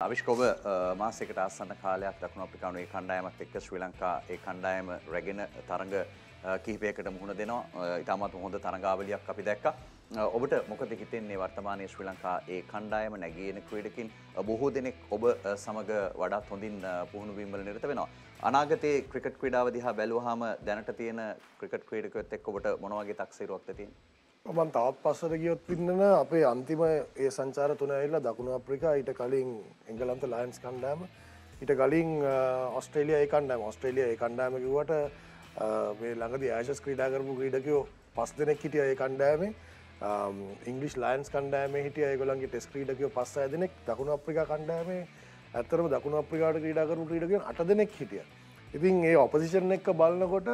අවිෂ්ක ඔබ මාසයකට ආසන්න කාලයක් දකුණු අප්‍රිකානු ඒ කණ්ඩායමත් එක්ක ශ්‍රී ලංකා ඒ කණ්ඩායම රැගෙන තරඟ කිහිපයකට මුහුණ දෙනවා. ඉතාමත් හොඳ තරඟාවලියක් අපි දැක්කා. ඔබට මොකද හිතෙන්නේ වර්තමානයේ ශ්‍රී ලංකා ඒ කණ්ඩායම නැගීන ක්‍රීඩකින් බොහෝ දෙනෙක් ඔබ සමග වඩාත් හොඳින් පුහුණු වීම වල නිරත වෙනවා. අනාගතයේ ක්‍රිකට් ක්‍රීඩාව දිහා බැලුවාම දැනට තියෙන ක්‍රිකට් ක්‍රීඩකයොත් එක්ක ඔබට මොන වගේ තක්සේරුවක්ද තියෙන්නේ? මම තවත් පස්සට ගියොත් ඉන්නන අපේ අන්තිම ඒ සංචාර තුන ඇවිල්ලා දකුණු අප්‍රිකා ඊට කලින් එංගලන්ත ලයන්ස් කණ්ඩායම ඊට කලින් ඕස්ට්‍රේලියා ඒ කණ්ඩායම ඕස්ට්‍රේලියා ඒ කණ්ඩායම කිව්වට මේ ළඟදී ආෂස් ක්‍රීඩා කරපු ක්‍රීඩකයෝ 5 දෙනෙක් හිටියා ඒ කණ්ඩායමේ ඉංග්‍රීසි ලයන්ස් කණ්ඩායමේ හිටියා ඒගොල්ලන්ගේ ටෙස්ට් ක්‍රීඩකයෝ 5-6 දෙනෙක් දකුණු අප්‍රිකා කණ්ඩායමේ ඇත්තටම දකුණු අප්‍රිකාවට ක්‍රීඩා කරපු ක්‍රීඩකයන් 8 දෙනෙක් හිටියා. ඉතින් ඒ ඔපොසිෂන් එක බලනකොට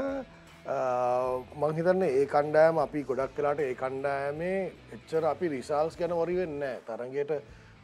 මං හිතන්නේ ඒ කණ්ඩායම අපි ගොඩක් වෙලාට ඒ කණ්ඩායමේ එච්චර අපි රිසල්ට්ස් ගැන වරි වෙන්නේ නැහැ. තරඟයට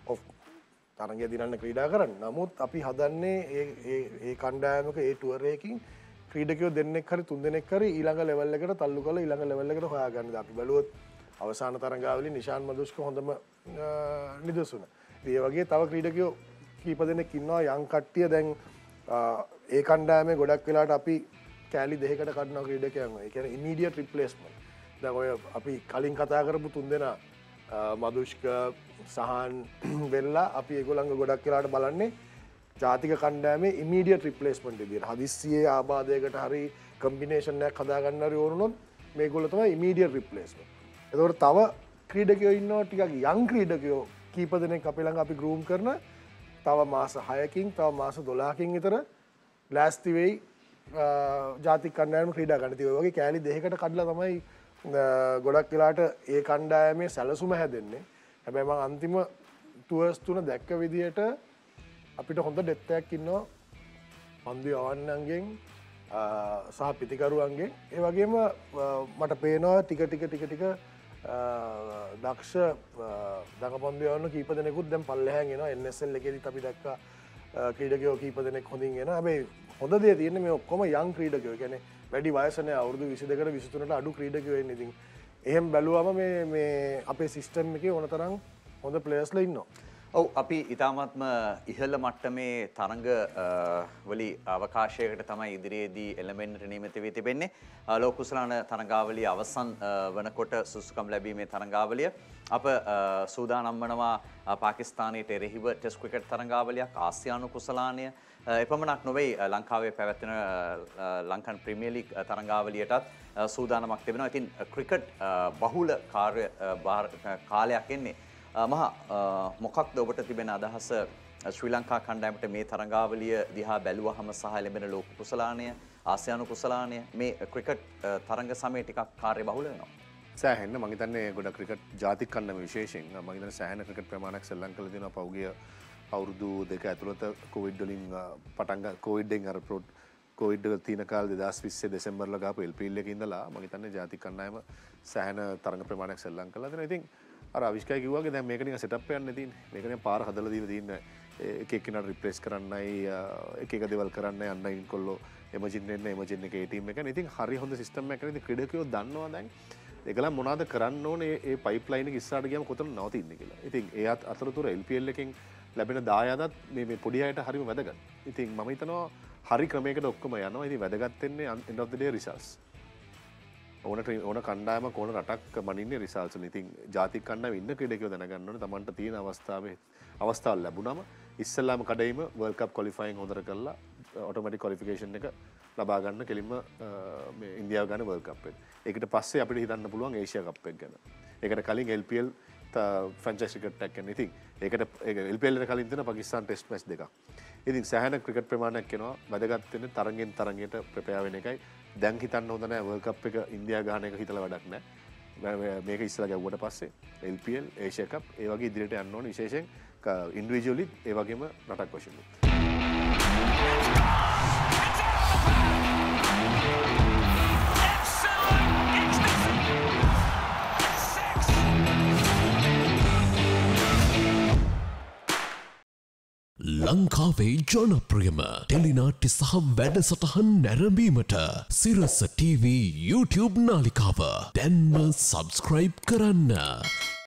තරඟය දිනන්න ක්‍රීඩා කරන්න. නමුත් අපි හදන්නේ ඒ කණ්ඩායමක ඒ ටුවර් එකකින් ක්‍රීඩකයෝ දෙන්නෙක් හරි තුන් දෙනෙක් හරි ඊළඟ ලෙවල් එකට තල්ලු කරලා ඊළඟ ලෙවල් එකට හොයාගන්න. අපි බැලුවොත් අවසාන තරඟාවලින් නිෂාන් මදුෂ්ක හොඳම නිදසුන. ඒ වගේ තව ක්‍රීඩකයෝ කීප දෙනෙක් ඉන්නවා යං කට්ටිය දැන් ඒ කණ්ඩායමේ ගොඩක් වෙලාට අපි කෑලි දෙකකට කඩනවා ක්‍රීඩකයන්ව. ඒ කියන්නේ ඉමීඩියට් රිප්ලේස්මන්ට්. දැන් ඔය අපි කලින් කතා කරපු තුන් දෙනා මදුෂ්ක සහන් වෙල්ලා අපි ඒගොල්ලන්ව ගොඩක් වෙලාට බලන්නේ ජාතික කණ්ඩායමේ ඉමීඩියට් රිප්ලේස්මන්ට් විදියට. හදිස්සියේ ආබාධයකට හරි කම්බිනේෂන් එකක් හදා ගන්න හරි ඕනොත් මේගොල්ලෝ තමයි ඉමීඩියට් රිප්ලේස්මන්ට්. ඒතකොට තව ක්‍රීඩකයෝ ඉන්නවා ටිකක් යං ක්‍රීඩකයෝ කීප දෙනෙක් අපි ළඟ අපි ගෲම් කරන තව මාස 6කින් තව මාස 12කින් විතර ලෑස්ති වෙයි ජාතික කණ්ඩායම ක්‍රීඩා ගන්න. ඒ වගේ කෑලි දෙකකට කඩලා තමයි ගොඩක් වෙලාට ඒ කණ්ඩායමේ සැලසුම හැදෙන්නේ. හැබැයි මම අන්තිම ටුවර්ස් තුන දැක්ක විදියට අපිට හොඳ ඩෙප්ත් එකක් ඉන්නවා පන්දු යවන්නන්ගෙන් සහ පිටිකරුවන්ගෙන්. ඒ වගේම මට පේනවා ටික දක්ෂ දඟපන්දු යවන්න කීප දෙනෙකුත් දැන් පල්ලෙහාන් එනවා. NSL එකේදීත් අපි දැක්කා ක්‍රීඩකයෝ කීප දෙනෙක් හොඳින් එනවා. හැබැයි හොඳ දේ තියෙන්නේ මේ ඔක්කොම යං ක්‍රීඩකයෝ. ඒ කියන්නේ වැඩි වයස නැහැ. අවුරුදු 22කට 23ට අඩු ක්‍රීඩකයෝ එන්නේ. ඉතින් එහෙම බැලුවම මේ අපේ සිස්ටම් එකේ ඕනතරම් හොඳ ප්ලේයර්ස්ලා ඉන්නවා. ඔව් අපි ඊටාත්ම ඉහළ මට්ටමේ තරඟ වලි අවකාශයකට තමයි ඉදිරියේදී එළඹෙන්නට නියමිත වී තිබෙන්නේ. ලෝක කුසලාන තරඟාවලිය අවසන් වනකොට සුසුකම් ලැබීමේ තරඟාවලිය අප සූදානම් වනවා පාකිස්තානයට එරෙහිව ටෙස්ට් ක්‍රිකට් තරඟාවලියක් ආසියානු කුසලානය එපමණක් නොවේ ලංකාවේ පැවැත්වෙන ලංකන් ප්‍රීමියර් ලීග් තරඟාවලියටත් සූදානමක් තිබෙනවා. ඉතින් ක්‍රිකට් බහුල කාලයක් එන්නේ. මොකක්ද ඔබට තිබෙන අදහස ශ්‍රී ලංකා කණ්ඩායමට මේ තරඟාවලිය දිහා බැලුවහම සහ ලැබෙන ලෝක කුසලානය ආසියානු කුසලානය මේ ක්‍රිකට් තරඟ සමය ටිකක් කාර්ය බහුල වෙනවා. සෑහෙන්න මම හිතන්නේ ගොඩක් ක්‍රිකට් ජාතික කණ්ඩායම විශේෂයෙන් මම හිතන්නේ සෑහෙන ක්‍රිකට් ප්‍රමාණයක් ශ්‍රී ලංකාවේ තියෙනවා. පෞගිය අවුරුදු දෙක ඇතුළත කොවිඩ් වලින් කොවිඩ්ෙන් අර කොවිඩ් තියෙන කාලේ 2020 දෙසැම්බර්ල ගාපු LPL එකේ ඉඳලා මම හිතන්නේ ජාතික කණ්ඩායම සෑහෙන තරඟ ප්‍රමාණයක් ශ්‍රී ලංකාවේ තියෙනවා. ඉතින් අර අවිෂ්කයි කිව්වාගේ දැන් මේක නිකන් සෙටප් එකක් නේ තියෙන්නේ. මේක නිකන් පාර හදලා දීලා තියෙන්නේ. එක එක්කෙනාට රිප්ලේස් කරන්නයි එක දේවල් කරන්නයි අන්නයින් කොල්ලෝ එමර්ජන් එන්න එමර්ජන් එකේ ටීම් එකනේ. ඉතින් හරි හොඳ සිස්ටම් එකක් නේ. ඉතින් ක්‍රීඩකයෝ දන්නවා දැන් ඒගොල්ලන් මොනවද කරන්න ඕනේ ඒ පයිප්ලයින් එක ඉස්සරහට ගියාම කොතන නවතින්නේ කියලා. ඉතින් ඒ අතරතුර LPL එකෙන් ලැබෙන දායාදත් මේ පොඩි අයට හරිම වැදගත්. ඉතින් මම හිතනවා හරි ක්‍රමයකට ඔක්කොම යනවා. ඉතින් වැදගත් වෙන්නේ end of the day results. ඕන කණ්ඩායමක් ඕන රටක් මනින්නේ රිසල්ට්ස් වලින්. ඉතින් ජාතික කණ්ඩායම ඉන්න ක්‍රීඩකයෝ දැනගන්න ඕනේ තමන්ට තියෙන අවස්ථාවල් ලැබුණාම ඉස්සෙල්ලාම කඩේම වර්ල්ඩ් කප් ක්වොලිෆයිං හොඳට කරලා ඔටෝමැටික් ක්වොලිෆිකේෂන් එක ලබා ගන්න කෙලින්ම මේ ඉන්දියාව ගන්න වර්ල්ඩ් කප් එක. ඒකට පස්සේ අපිට හිතන්න පුළුවන් ඒෂියා කප් එක ගැන. ඒකට කලින් LPL ෆ්‍රැන්චයිසි ක්‍රිකට් එකක් යන. ඉතින් ඒකට LPL එකට කලින් තියෙන පාකිස්තාන ටෙස්ට් මැච් දෙකක්. ඉතින් සෑහෙන ක්‍රිකට් ප්‍රමාණයක් එනවා. වැදගත් වෙන්නේ තරගෙන් තරගයට ප්‍රෙපෙයාර් වෙන එකයි. දැන් හිතන්න හොඳ නැහැ වර්ල්ඩ් කප් එක ඉන්දියා ගහන එක හිතලා වැඩක් නැහැ. මේක ඉස්සලා ගැව්වට පස්සේ LPL ඒෂියා කප් ඒ වගේ ඉදිරියට යන්න ඕනේ විශේෂයෙන් ඉන්ඩිවිජුවලි ඒ වගේම රටක් වශයෙන්. ලංකාවේ ජනප්‍රියම ටෙලිනාට්‍ය සහ වැඩසටහන් නැරඹීමට සිරස TV YouTube නාලිකාව දැන්ම සබස්ක්‍රයිබ් කරන්න.